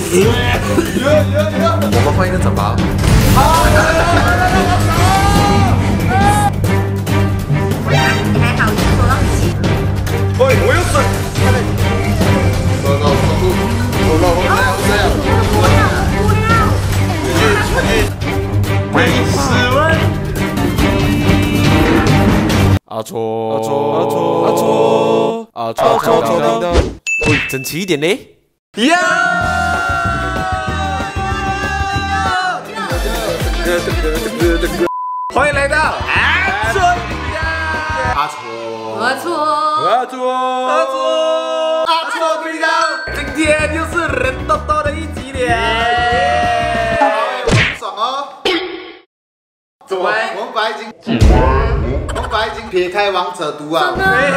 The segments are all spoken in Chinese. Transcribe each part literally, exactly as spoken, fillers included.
我们换一个整包。 你还好，你手到很细。 喂，我有水。走走走路，走走，我这样这样。 不要不要。 没十万。 阿错阿错阿错阿错阿错阿错叮当，喂，整齐一点嘞。呀！欢迎来到阿错阿错， 阿错阿错阿错阿错频道， 今天又是人多多的一集了， 很爽哦。怎么？我们本来已经，我们本来已经撇开王者毒啊。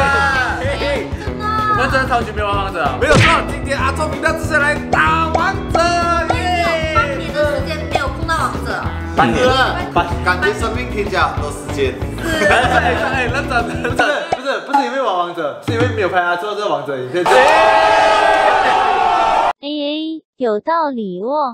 我们真的超级没有玩王者，没有错。今天阿错频道只是来打王者， 耶！半年的时间没有碰到王者， 半年了，感觉生命添加很多时间。 哎哎，认真认真， 不是不是因为玩王者，是因为没有拍他做这个王者影片。 A A 有道理哦。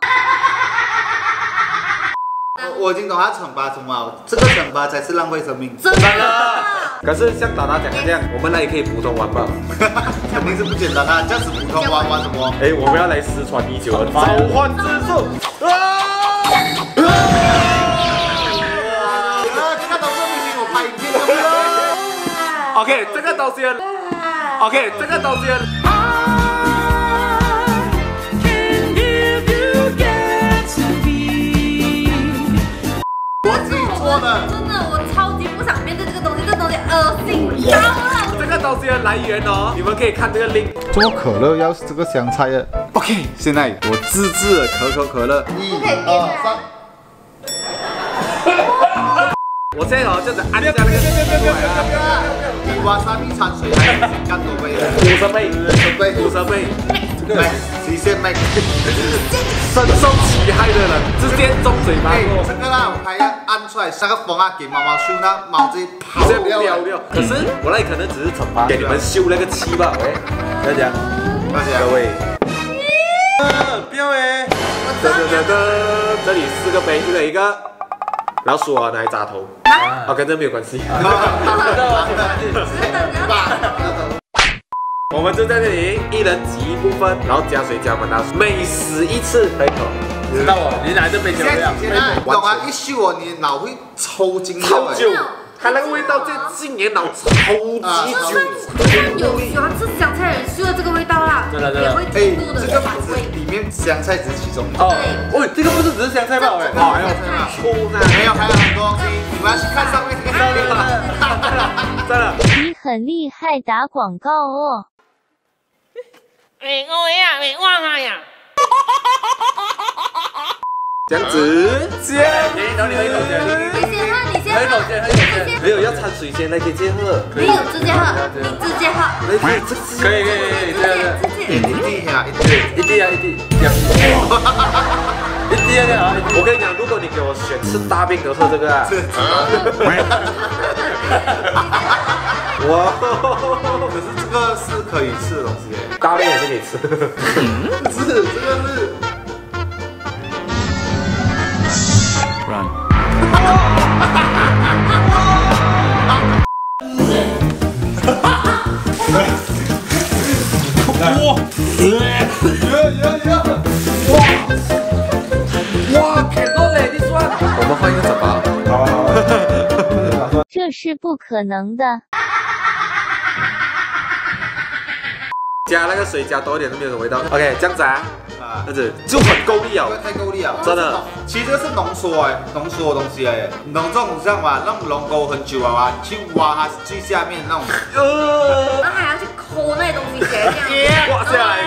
我我已经懂他惩罚什么了，这个惩罚才是浪费生命。 真的。 可是像达达讲的这样，我们那也可以普通玩吧？ 肯定是不简单啊，这样子普通玩玩什么？ 哎，我们要来失传已久的召唤之术。啊！ 这个都是明明我拍影片的。 OK， 这个东西 ，OK， 这个东西。 我自己做的。 真的，我超级不想面对这个东西，这东西恶心到了。 这个东西的来源哦，你们可以看这个 link。 做可乐要是这个香菜的 OK， 现在我自制了可口可乐，一、二、三。 我现在哦，这样子按下那个出来啊。 比瓦萨比掺水还干多倍？ 五十倍， 五十倍， 五十倍。 对，极限 max。 深受其害的人直接中嘴巴。 哎，这个啦，我还要按出来，那个风啊，给猫猫嗅，那猫直接跑这样掉掉掉。可是我那里可能只是惩罚，给你们嗅那个气吧。喂，大家， 大家各位。不要哎！噔噔噔噔，这里四个杯，一人一个。老鼠啊，拿来扎头。啊，跟这没有关系。我们就在这里，一人挤一部分，然后加水加满它，每死一次可以口。知道哦，你拿这杯酒这样， 你懂啊？一嗅我，你脑会抽筋。 超久，它那个味道在进你的脑超级久。 就算有喜欢吃香菜的人嗅到这个味道啦，也会极度的反胃。 里面香菜只是其中一哦，喂，这个不是只是香菜吧？喂， 哦，还有醋呢，没有，还有很多东西，你们要去看上面这个照片了。 真的， 你很厉害，打广告哦。 哎，我呀，哎，哇哈呀！ 这样子，先，然后你喝一口先， 你先喝，你先喝， 喝一口先，喝一口先，没有要掺水先，来可以直接喝， 没有直接喝，你直接喝， 来可以，可以可以可以，这样子， 一滴呀，一滴， 一滴啊一滴，这样，一滴啊！我跟你讲，如果你给我选吃大便得喝这个啊，哇， 可是这个是可以吃的东西耶， 大便也是可以吃， 是这个是。 哇！哇！很多嘞，你算。我们换一个整包。 这是不可能的。 加那个水加多一点都没有什么味道。OK， 这样子啊，这样子就很够力啊， 太够力了， 真的。 其实这个是浓缩哎，浓缩的东西哎，浓这种像嘛，那种龙沟很久啊嘛，去挖它最下面那种， 呃，然后还要去抠那些东西起来，这样刮下来。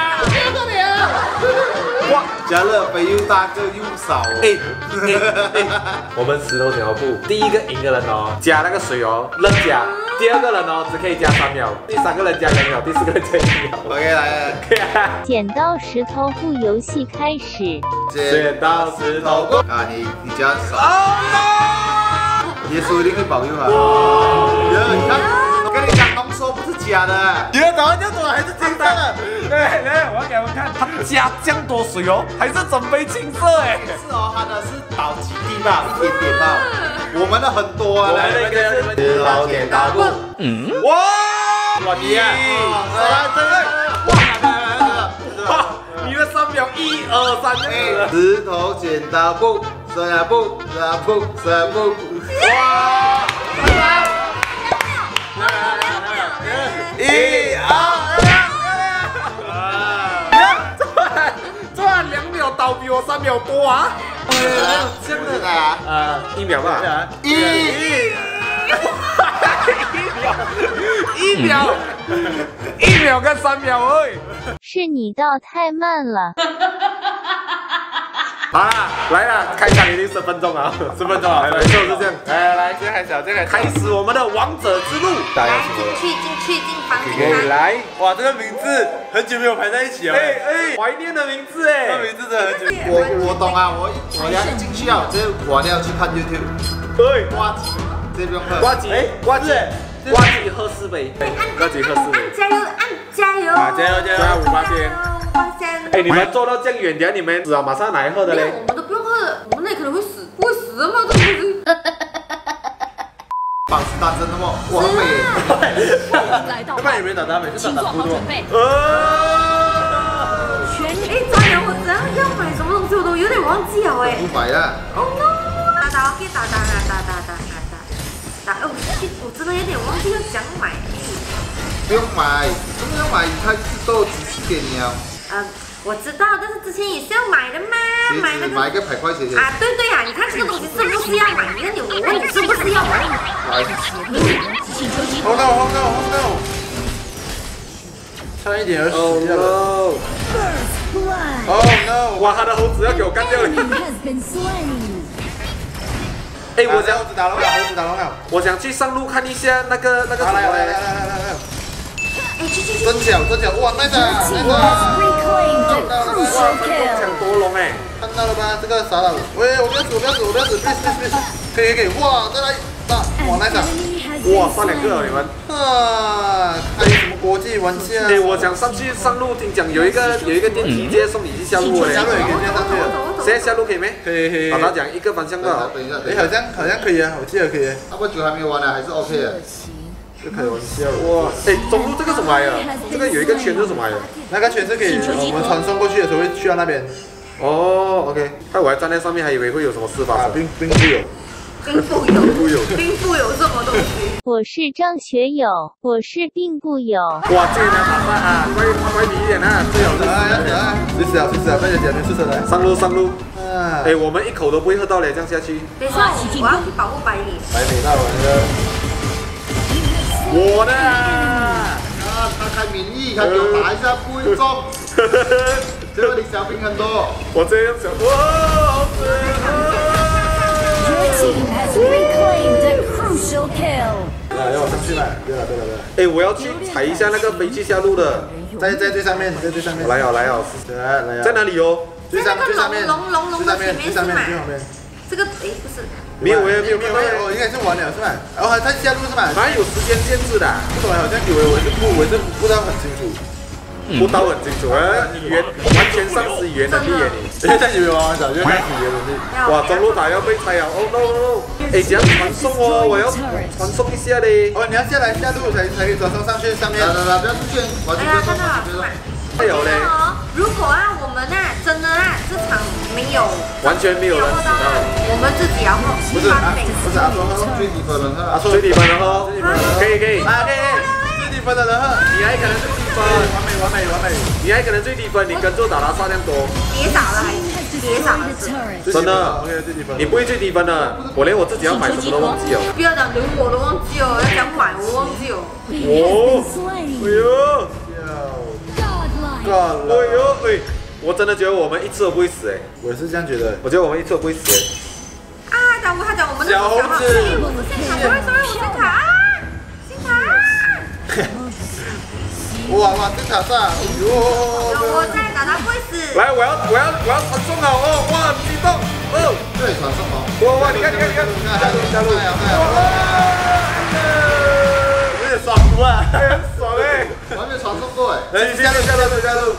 哇，加勒肥又大个又少， 哎哎哎，我们石头剪刀布，第一个赢的人哦，加那个水哦，扔加。第二个人哦，只可以加三秒；第三个人加两秒；第四个人加一秒。 OK， 来了。 剪刀石头布游戏开始。 剪刀石头布啊，你你加手。耶稣一定会保佑啊！你看，我跟你讲，浓缩不是假假的。 你的答案叫什么？还是金色的？ 对对，我要给他们看，他加这样多水哦，还是整杯青色哎。 是哦，它的是倒几滴吧，一点点吧。我们的很多啊，来那个石头剪刀布。嗯。哇！哇你啊！ 来这个，哇来来来， 哇！你的三秒一二三哎，石头剪刀布，石头布，石头布，石头布。哇！一二三，这两秒倒比我三秒多啊！ 这样的啊， 呃，一秒吧， 一， 一秒，一秒跟三秒而已。 是你倒太慢了。 好啦，来啦，开场已经十分钟了，十分钟了，没错是这样。来来来，这开始，这开始，开始我们的王者之路。 来进去进去进房可间以来， 哇，这个名字很久没有排在一起了。 哎哎，怀念的名字哎， 这名字真的很久。 我我懂啊，我我要一进去啊，我直接我要去看 YouTube。 对， 瓜子，这边喝。 瓜子，瓜子，瓜子喝四杯，瓜子喝四杯。 加油按加油！ 啊，加油加油，五八仙。 八仙。 哎，你们做到这样远，等下你们只好马上拿来喝的嘞。 我们都不用喝了，我们那可能会死，不会死的吗？这个东西。 榜是单身的吗？我很美。 要不然也没打他，每次打打不多。 哎，抓人，我只要要买什么东西，我都有点忘记了哎。 五百啊。 Oh no！ 打打 OK， 打打打打打打打打打。哎，我我真的有点忘记要讲买。 不用买，不用买，他都只是给你啊。 嗯，我知道，但是之前也是要买的嘛，买那个买一个百块鞋鞋。 啊，对对呀，你看这个东西是不是要买？你看你我问你是不是要买？ 来。 Oh no! Oh no! Oh no! 差一点而死了。Oh no! 哇，他的猴子要给我干掉了。哎，我想猴子打龙了，猴子打龙了。 我想去上路看一下那个那个什么。 来来来来来来来。 哎，去去去！ 真脚真脚，哇，那个那个， 抢多龙哎！ 看到了吧？这个傻了，喂，我不要死，我不要死，我不要死 ，please please please，可以可以，哇，再来打，哇，那个， 哇，杀两个了你们。 啊，开什么国际玩笑？ 哎，我想上去上路，听讲有一个有一个电梯直接送你去下路哎。 下路也可以直接上去了。 现在下路可以没？ 可以可以。 把它讲一个方向的。 等一下， 哎，好像好像可以啊，我记得可以。 那不酒还没完呢，还是 OK 的。 就开玩笑哇！哎，中路这个什么来的？这个有一个圈是什么来的？ 那个圈是可以我们传送过去的时候会去到那边。 哦 ，OK。害我还站在上面，还以为会有什么事发生。 并并不有。 并不有，并不有，并不有这么东西。 我是张学友，我是并不有。 哇，这个人好慢啊，乖乖你一点啊，最好是。 哎，随时啊，随时啊，快点点试车来。 上路上路。哎，我们一口都不会喝到嘞，这样下去。 等一下，我要去保护百里。 百里那玩意儿。 我的啊！ 啊，他开免疫，他给我打一下不会中。结果你小兵很多。 我这样想，哇，好来，让我上去吧。对了对了对了。 哎，我要去踩一下那个飞去下路的， 在在最上面，在最上面。 来哦来哦， 来来在哪里哦？ 最上最上面， 龙龙龙的前面是吗？这个哎不是。 没有没有没有没有， 哦，应该是完了是吧？然后还在下路是吧？ 反正有时间限制的。 不懂，好像以为我是不，我是不知道很清楚。 不到很清楚啊，语言完全丧失语言能力耶你。 因为在以为我玩早就开始语言能力。 哇，中路塔要被拆了，哦 no no no！ 哎，怎样传送哦？我要传送一下嘞。 哦，你要下来下路才才可以传送上去上面。 来来来，不要出现，我这边看到了， 还有嘞。 如果啊，我们啊真的啊这场没有完全没有人死到， 我们自己要喝。 不是不是阿叔喝，最底分人喝，阿叔最底分人喝，可以可以。 啊可以，最底分的人喝， 你还可能最低分， 完美完美完美， 你还可能最低分，你跟着打他杀量多。 别打了还是别打了是。 真的 ，OK 最底分， 你不会最低分的，我连我自己要买什么都忘记了。 不要讲连我都忘记哦，要讲买我忘记哦。 哦，哎呦。 够了！ 哎呦哎，我真的觉得我们一次都不会死哎， 我也是这样觉得。 我觉得我们一次都不会死哎。啊，讲我他讲我们的小猴子， 我是信卡，sorry sorry，我信卡啊，信卡。 哇哇，这塔上，哎呦！ 我在打他不会死。 来，我要我要我要传送了哦，哇，很激动哦， 对，传送哦。 哇哇，你看你看你看， 下路下路， 哇， 有点爽啊， 很爽哎。 过哎，来下路下路下路，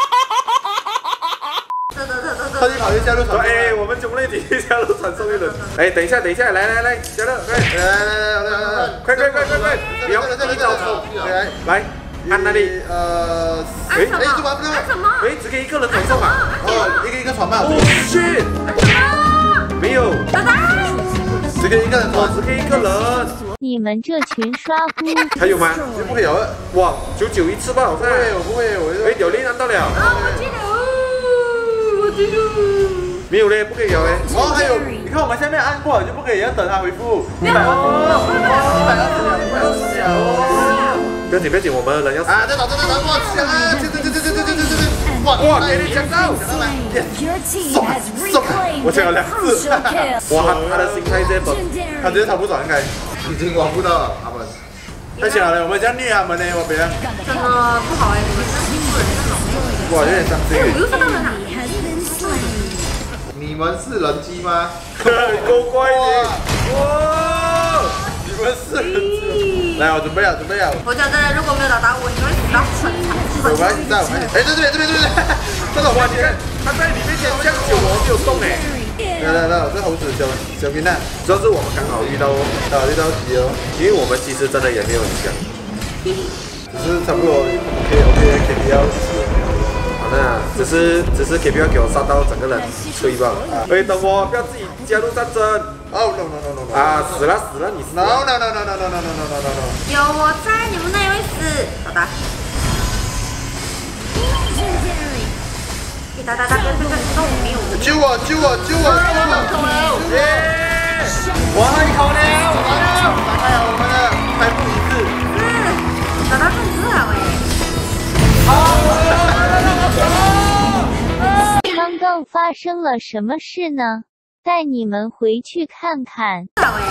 走走走走他就跑去下路传。 哎，我们中类体下路传送一轮。哎，等一下，等一下，来来来，下路，快， 来来来来来， 快快快快快，不要一招冲，来来，按那里， 呃， 哎什么？按什么？ 哎，只可以一个人传送啊！ 哦，一个一个传嘛。 哦 shit， 没有， 打打。 只可以一个人传， 只可以一个人。 你们这群刷菇， 还有吗？ 就不可以有。 哇，九九一次吧，好像。 对，我不会，我哎，有链按到了。 啊，我记得，我记得。 没有嘞，不可以有哎。 哦，还有，你看我们下面按过了就不可以，要等他回复。一百二十秒，一百二十秒，一百二十秒。 不要紧不要紧，我们的人要死。 啊，再打再打，哇，抢啊！这这这这这这这这这，哇哇，给你抢到！ 送送， 我抢了两次。哇，他的心态这本， 他直接逃不走应该。已经玩不到了，他们。太强了，我们这样虐他们呢，我别。 真的不好哎，你们这欺负人这种。 哇，有点伤心。 哎，我又杀到人了。 你们是人机吗？ 够乖的。哇！ 你们是人机。来，我准备了，准备了。 我讲真的，如果没有打到我，你会死到很惨。 我们一起在，我们一起。哎，这边这边这边，这个哇，你看他在你面前这样久，我没有动哎。 来来来，这猴子小小兵蛋， 主要是我们刚好遇到， 刚好遇到急哦， 因为我们其实真的也没有很强， 只是差不多 OK OK K P 要死了。 好那只是只是 K P 要给我杀到整个人吹吧。喂，等我，不要自己加入战争。 哦 no no no no no。 啊，死了死了，你死了。 No no no no no no no no no no no。 有我在，你们那也会死。好的。打打打，别别别，动没有。 救我救我救我救我！耶！我喝一口了，打开了我们的开幕仪式。 嗯，打到更热了刚刚发生了什么事呢？带你们回去看看。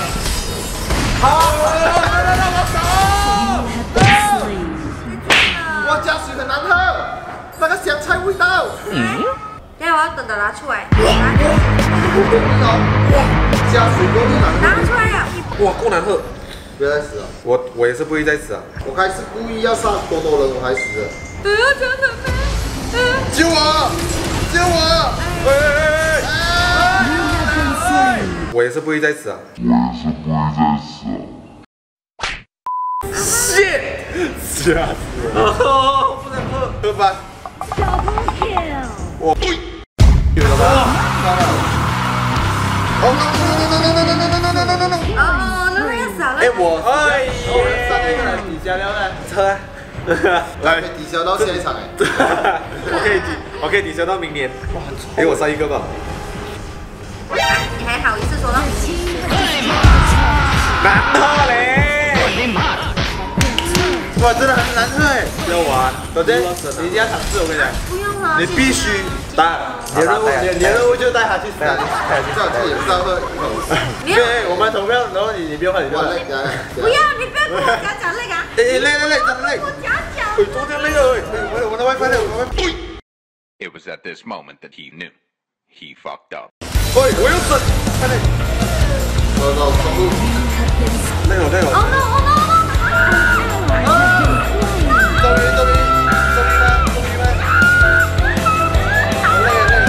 哇，加水很难喝，那个香菜味道。 嗯。等下我要等等拿出来。 加水够难拿出来呀！ 哇，够难喝。 不要再死了。 我我也是不会再死啊。 我开始故意要杀多多人，我还死了。 不要真的吗？ 救我！救我！ 喂喂喂喂！我也是不会再死啊。我也是不会再死啊。shit！ 吓死了！不能喝， 喝吧。我有了吧？哦 no no no no no no no no no no no！ 哦，那个要死了。 哎我哎， 我上一个人抵消了呢。 车啊！ 来抵消到下一场哎。 我可以抵，我可以抵消到明年。给我杀一个吧。 你还好意思说到明年？ 难喝嘞！ 哇，真的很难喝哎！ 不要玩， 首先你一定要尝试，我跟你讲。 不用了。 你必须带你的任务，你你的任务就带他去死，带他去死，带他去死，这也不知道喝一口。对，我们投票，然后你你不用喝，你不用喝。 不要，你不要跟我讲讲那个。 哎，累累累，真的累。 我讲讲。 哎，昨天那个， 我我的 WiFi 呢？我的 WiFi。 It was at this moment that he knew he fucked up. 喂，我要死！快点！ 走走走路。那个那个。 Oh no! Oh no! Oh no! 终于终于终于了终于了。好累累。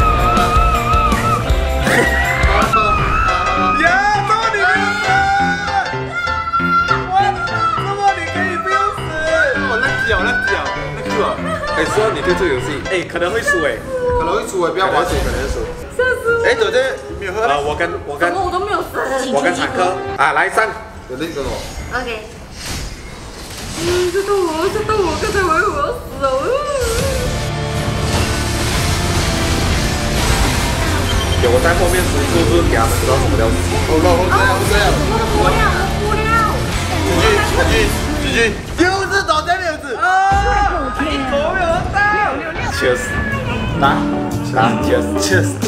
呀，怎么你没有死？我怎么你可以不用死？我那脚那脚那个。 哎，说你对这个游戏，哎，可能会输哎， 可能会输哎，不要玩输，可能会输。 吓死我！ 哎，昨天没有喝啊，我跟我跟我都没有死。 我跟坦克啊，来上。 有那个哦。 OK。嗯，这到我，这到我，刚才我以为我要死了。 有我在后面输出，是给他们知道什么叫死。 好了，我这样，我这样。 我不了，我不了。 继续，继续，继续。就是倒在六子。啊！一口没有到。 确实。打打，确实确实。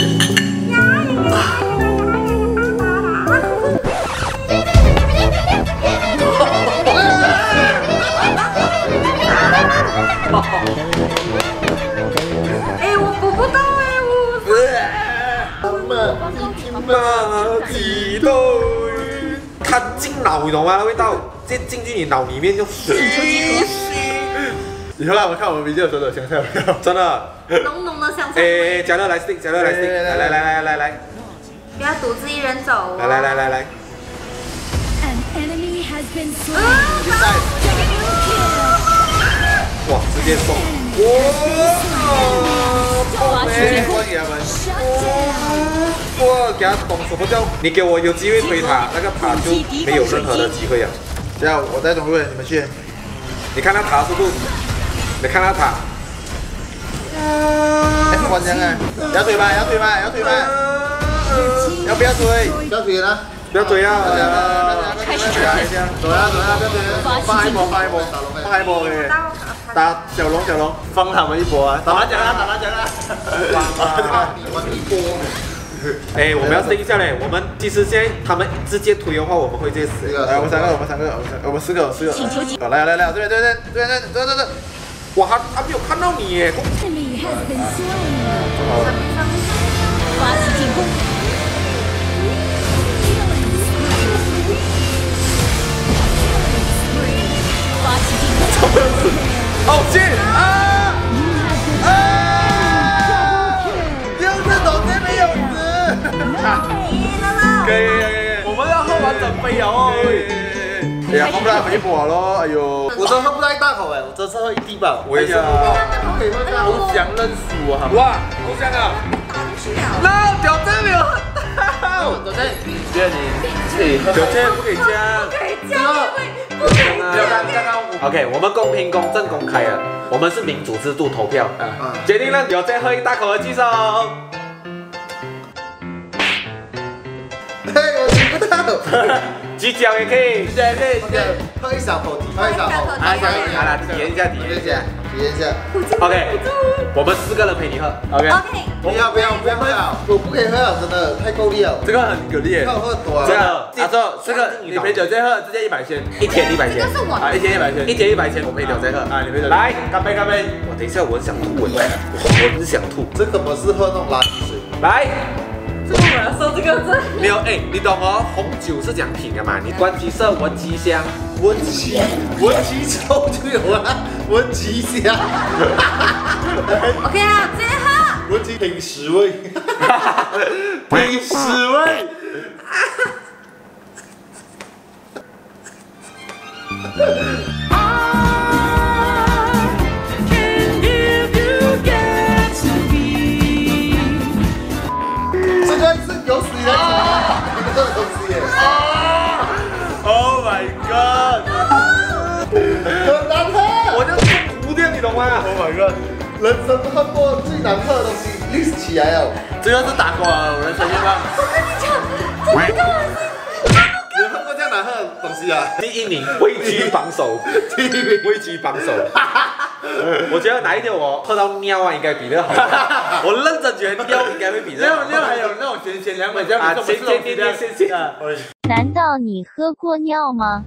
哎，我捕不到哎，我。 马几斗，它进脑，你懂吗？味道，直接进去你脑里面就。 以后让我们看我们 video 的时候有香菜味道， 真的。 浓浓的香菜哎味。 哎，加乐来 stick， 加乐来 stick， 来来来来来来， 不要独自一人走哦。 来来来来来。 哇，直接送！哇！没关系啊们。哇，给他懂什么叫？你给我有机会推塔，那个塔就没有任何的机会啊。 这样我带中路，你们去。 你看他塔速度，你看他塔。 哎，关键啊！要推吗？要推吗？要推吗？要不要推？不要推了。 不要追啊！ 开始走呀走呀，不要追！放一波，放一波，放一波给打小龙，小龙放他们一波啊！打他讲啊，打他讲啊！放一波。 哎，我们要定一下嘞。我们其实现在他们直接推的话，我们会直接死。 来，我们三个，我们三个，我们三，我们四个，四个。好，来来来，这边这边这边这边这边。 哇，他他没有看到你耶！ 发起进攻。 好近啊啊！ 又是董这边有子，可以可以可以，我们要喝完整杯哦。哎呀，喝不来没火咯，哎呦，我真喝不到一大口哎，我这次喝一滴吧。 我也是。 投降认输啊！ 哇，投降啊！ 那屌真没有喝到，董真，觉得你自己喝， 九千不可以加， 可以这样，不可以不要刚刚刚。OK， 我们公平、公正、公开啊，我们是民主制度投票啊，决定让有再喝一大口的举手。 嘿，我听不到。 举脚也可以， 举脚也可以，喝一小口，喝一小口， 好了，体验一下，体验一下， 体验一下。 OK， 我们四个人陪你喝。OK。 不要不要不要不要，我不可以喝了，真的太够力了。这个很有力，要喝多啊。这个，他说这个你陪酒再喝，直接一百千， 一天一百千。 啊，一天一百千， 一天一百千，我陪酒再喝。啊，你陪酒。来，干杯干杯！我等一下我很想吐，我我很想吐。 这个不是喝那种垃圾水。 来。 这个我要说这个字。 没有哎，你懂哦？红酒是讲品的嘛？你闻几色，闻几香， 闻几闻几臭就有了，闻几香。 OK 啊，直接喝。 闻几品十味，品十味。这个是有死人，这个东西耶。Oh my god！ 很难喝， 我就中毒掉，你懂吗 ？Oh my god！ 人生喝过最难喝的东西 list 起来了，这个是打过了，人生愿望。 我跟你讲，这个你有喝过这样难喝的东西啊？ 第一名位居榜首，第一名位居榜首。我觉得哪一天我喝到尿啊，应该比这个好。我认真觉得尿应该会比这个好。尿还有那种咸咸凉美，这样子咸咸甜甜咸咸。 难道你喝过尿吗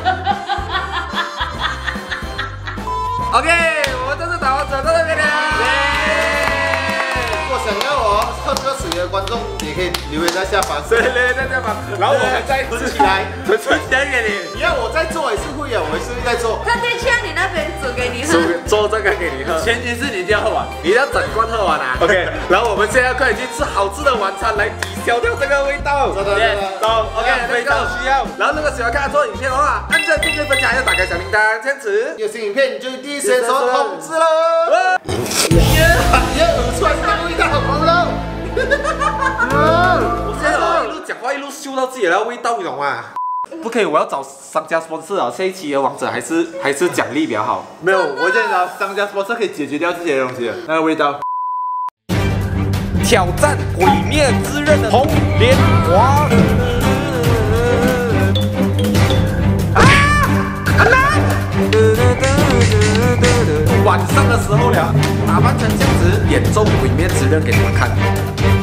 ？OK， 我们这次打完转到那边了。 如果想要我喝这个水的观众，也可以留言在下方。 对，留言在下方，然后我们再存起来， 存存起来给你。 你要我再做也是会啊，我也是会再做。 他得去你那边煮给你喝。 做这个给你喝，前提是你一定要喝完，你要整罐喝完啊。OK， 然后我们现在快点去吃好吃的晚餐来抵消掉这个味道。 真的，真的。 走 ，OK， 非常需要。然后如果喜欢看做影片的话，按赞、订阅、分享，还要打开小铃铛，这样子有新影片你就第一时间收到通知喽。耶，耶，耳串这个味道，好不好？ 我现在一路讲话一路嗅到自己的味道，你懂吗？不可以，我要找商家 sponsor 啊！这一期的王者还是还是奖励比较好。 没有，我现在找商家 sponsor 可以解决掉这些东西，那个味道。 挑战毁灭之刃的红莲华。啊！啊！晚上的时候了，打扮成这样子，演奏毁灭之刃给你们看。